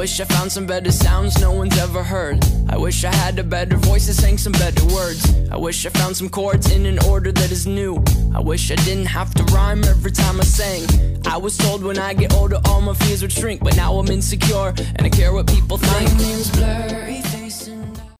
wish I found some better sounds no one's ever heard. I wish I had a better voice that sang some better words. I wish I found some chords in an order that is new. I wish I didn't have to rhyme every time I sang. I was told when I get older all my fears would shrink, but now I'm insecure and I care what people think. My name's Blurry Face and